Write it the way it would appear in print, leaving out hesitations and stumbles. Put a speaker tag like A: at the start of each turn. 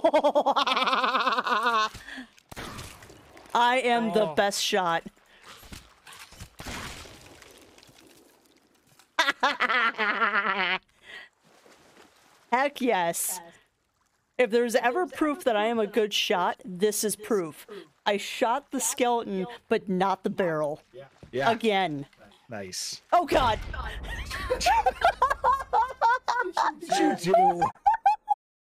A: I am the best shot. Heck yes. If there's ever proof that I am a good shot, this is proof. I shot the skeleton, but not the barrel.
B: Yeah.
A: Again.
B: Nice.
A: Oh god!
B: You do.